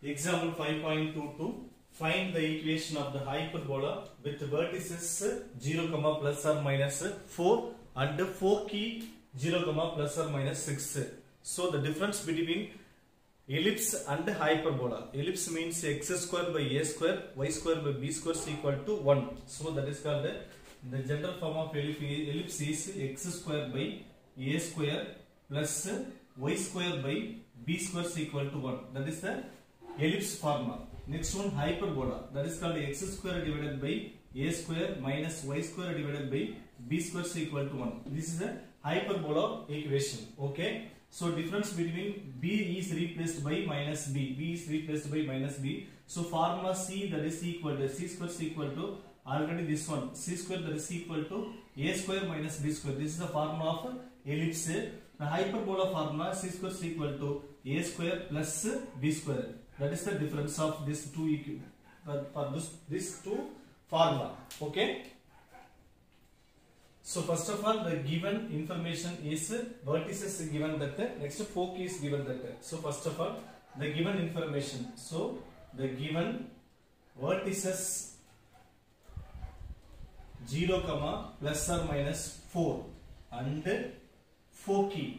Example 5.22. Find the equation of the hyperbola with vertices 0, plus or minus 4 and 4 key 0, plus or minus 6. So the difference between ellipse and hyperbola. Ellipse means x square by a square, y square by b square is equal to 1. So that is called the general form of ellipse is x square by a square plus y square by b square is equal to 1. That is the ellipse formula. Next one, hyperbola. That is called x square divided by a square minus y square divided by b square is equal to 1. This is a hyperbola equation. Okay. So difference between b is replaced by minus b. B is replaced by minus b. So formula c, that is equal to c square is equal to already this one, c square, that is equal to a square minus b square. This is the formula of ellipse. The hyperbola formula c square is equal to a square plus b square. That is the difference of these two these two formula. Okay. So first of all, the given information is vertices given that, next 4 keys given that. So first of all, the given information. So the given vertices 0, plus or minus 4 and 4 key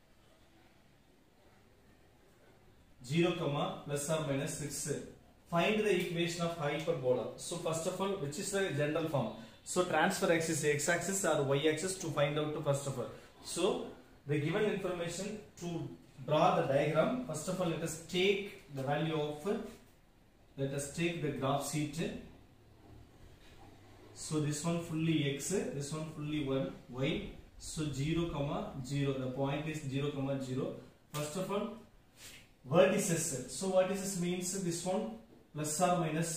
0, plus or minus 6. Find the equation of hyperbola. So first of all, which is the general form? So transfer axis x-axis or y-axis to find out first of all. So the given information, to draw the diagram, first of all let us take the value of, let us take the graph sheet. So this one fully x, this one fully y. So 0, 0. The point is 0, 0. First of all, vertices. So vertices means this one plus or minus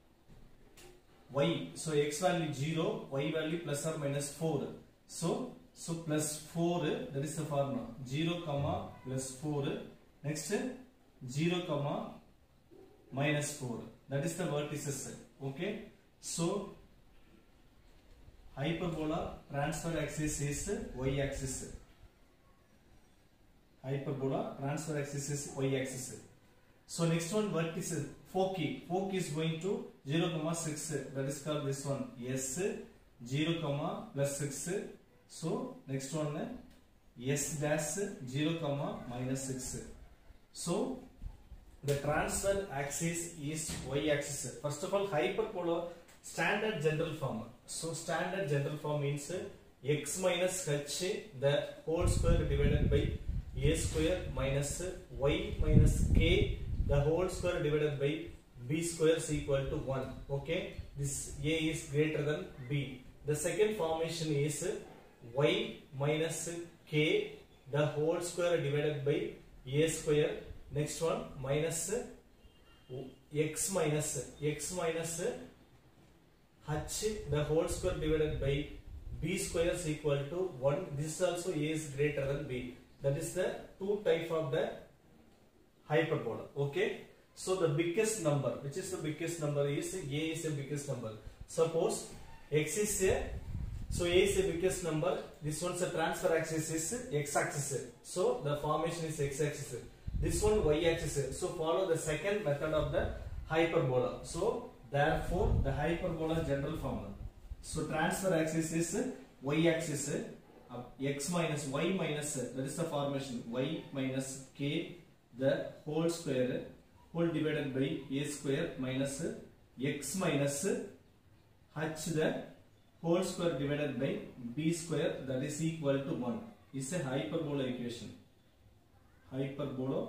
y. So x value 0, y value plus or minus 4. So plus 4, that is the formula. 0, plus 4. Next 0, minus 4. That is the vertices. Okay. So hyperbola transfer axis is y axis. Hyperbola transfer axis is y axis. So next one, vertices 4 key. 4 key is going to 0, 6. That is called this one s 0, plus 6. So next one s dash 0, minus 6. So the transfer axis is y axis. First of all, hyperbola standard general form. So standard general form means x minus h the whole square divided by a square minus y minus k the whole square divided by b square is equal to 1. Okay, this a is greater than b. The second formation is y minus k the whole square divided by a square. Next one, minus x minus h the whole square divided by b square is equal to 1. This also a is greater than b. That is the two type of the hyperbola. Okay. So the biggest number, which is the biggest number, is a is the biggest number. Suppose x is a, so a is the biggest number. This one's a transfer axis is x axis. So the formation is x axis. This one y axis. So follow the second method of the hyperbola. So therefore the hyperbola general formula. So transfer axis is y axis. X minus y minus, that is the formation, y minus k the whole square whole divided by a square minus x minus h the whole square divided by b square, that is equal to 1 is a hyperbola equation. Hyperbola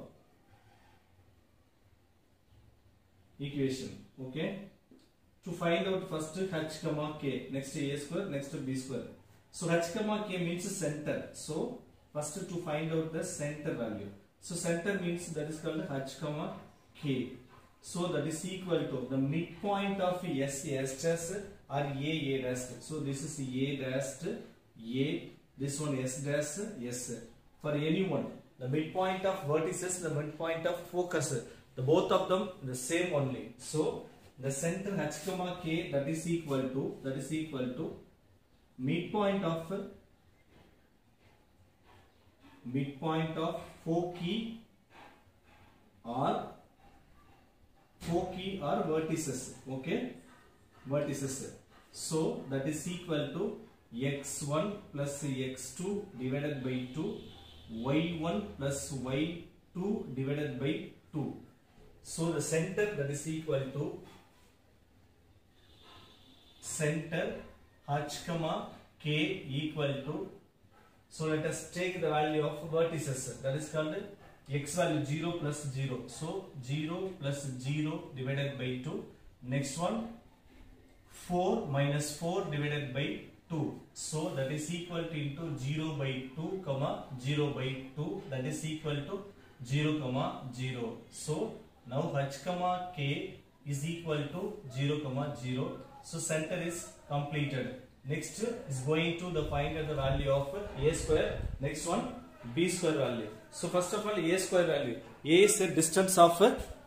equation. Okay. To find out first h, k, next a square, next b square. So h, k means center. So first to find out the center value. So center means that is called h, k. So that is equal to the midpoint of s dash or a dash. So this is a dash, a, this one s dash, s. For anyone, the midpoint of vertices, the midpoint of focus, the both of them the same only. So the center h, k, that is equal to midpoint of 4 key or foci are vertices. Okay, vertices. So that is equal to x1 plus x2 divided by 2, y1 plus y2 divided by 2. So the center, that is equal to center h comma k equal to, so let us take the value of vertices, that is called x value 0 plus 0. So 0 plus 0 divided by 2. Next one 4 minus 4 divided by 2. So that is equal to into 0 by 2 comma 0 by 2, that is equal to 0 comma 0. So now h comma k is equal to 0 comma 0. So center is completed. Next is going to the find the value of a square. Next one b square value. So first of all a square value. A is the distance of.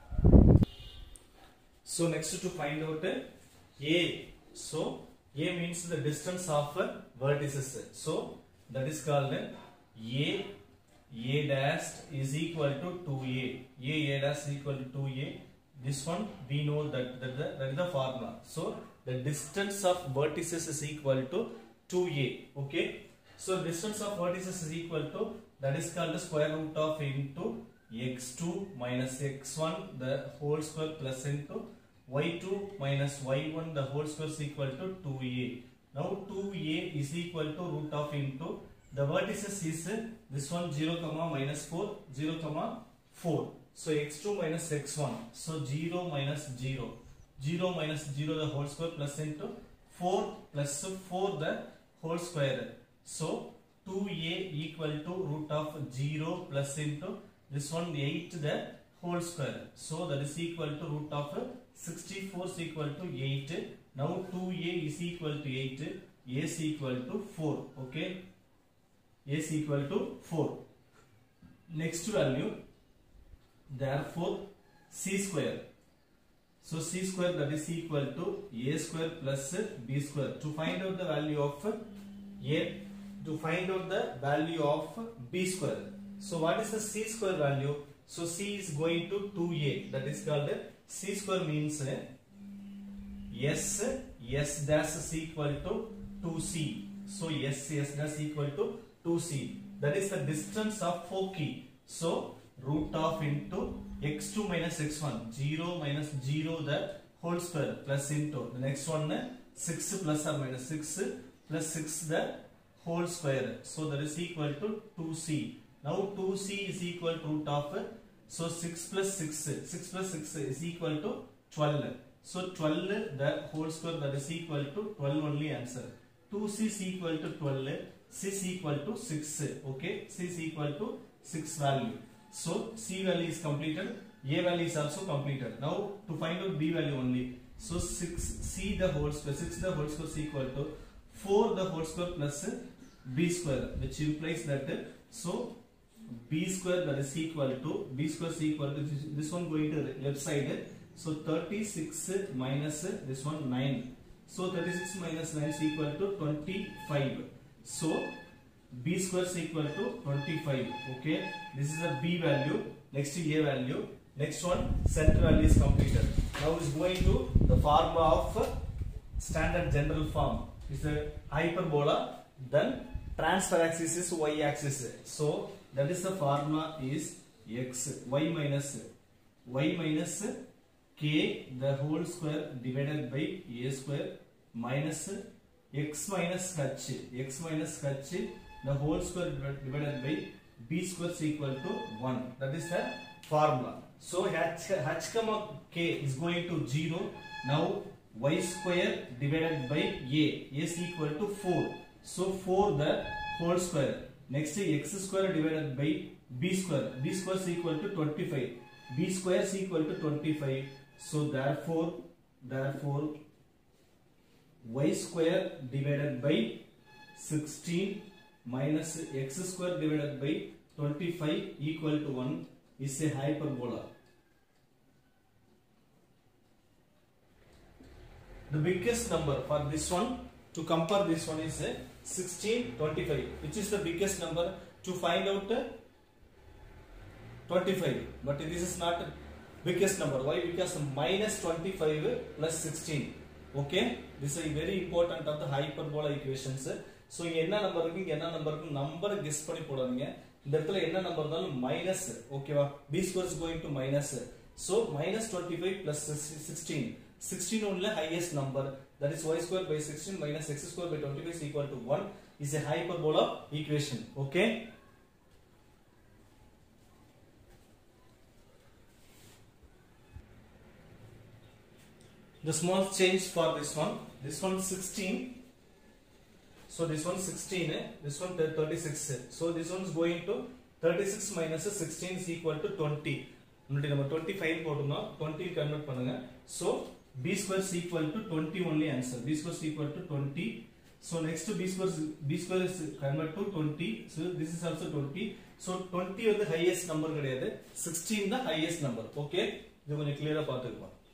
So next to find out a. So a means the distance of vertices. So that is called a dash is equal to 2a. A dash is equal to 2a. This one we know that is the formula. So the distance of vertices is equal to 2a. Okay. So distance of vertices is equal to, that is called the square root of into x2 minus x1 the whole square plus into y2 minus y1 the whole square is equal to 2a. Now 2a is equal to root of into the vertices is this one 0 comma minus 4, 0 comma 4. So x2 minus x1. So 0 minus 0. 0 minus 0 the whole square plus into 4 plus 4 the whole square. So 2a equal to root of 0 plus into this one 8 the whole square. So that is equal to root of 64 is equal to 8. Now 2a is equal to 8. A is equal to 4. Okay. A is equal to 4. Next value. Therefore c square. So c square that is equal to a square plus b square. To find out the value of a, to find out the value of b square. So what is the c square value? So c is going to 2a. That is called c square means s dash is equal to 2c. So s dash equal to 2c. That is the distance of foci. So root of into x2 minus x1, 0 minus 0 the whole square plus into the next one 6 plus or minus 6 plus 6 the whole square. So that is equal to 2c. Now 2c is equal to root of, so 6 plus 6 is equal to 12. So 12 the whole square, that is equal to 12 only answer. 2c is equal to 12, c is equal to 6. Okay, c is equal to 6 value. So c value is completed, a value is also completed. Now to find out b value only. So 6c the whole square, 6 the whole square is equal to 4 the whole square plus b square, which implies that so b square that is equal to, b square is equal to this one going to left side. So 36 minus this one 9. So 36 minus 9 is equal to 25. So b square is equal to 25. Okay, this is the b value. Next a value. Next one center value is completed. Now is going to the formula of standard general form. Is the hyperbola. Then transfer axis is y axis. So that is the formula is x y minus k the whole square divided by a square minus x minus h the whole square divided by b square is equal to 1. That is the formula. So h comma k is going to 0. Now y square divided by a is equal to 4. So 4 the whole square. Next x square divided by b square is equal to 25. B square is equal to 25. So therefore y square divided by 16 minus x square divided by 25 equal to 1 is a hyperbola. The biggest number for this one, to compare this one, is 16, 25. Which is the biggest number? To find out 25. But this is not biggest number. Why? Because minus 25 plus 16. Okay, this is very important of the hyperbola equations. So என்ன number இருக்கு இங்க என்ன number இருக்கு number guess பண்ணி போடாதீங்க இந்த இடத்துல என்ன நம்பர் இருந்தாலும் மைனஸ் ஓகேவா b square is going to minus so minus 25 plus 16 only highest number that is y square by 16 minus x square by 25 is equal to 1 is a hyperbola equation. Okay, the small change for this one 16, so this one 16, this one 36, so this one is going to 36 minus 16 is equal to 20. முன்னாடி நம்ம 25 போட்டோம்னா 20 convert பண்ணுங்க. so b square is equal to 20 only answer. b square is equal to 20. so next b square is convert to 20. so this is also 20. so 20 வந்து highest number கிடையாது 16 தான் highest number. okay, இது கொஞ்சம் clear-ஆ பாத்துக்கலாம்.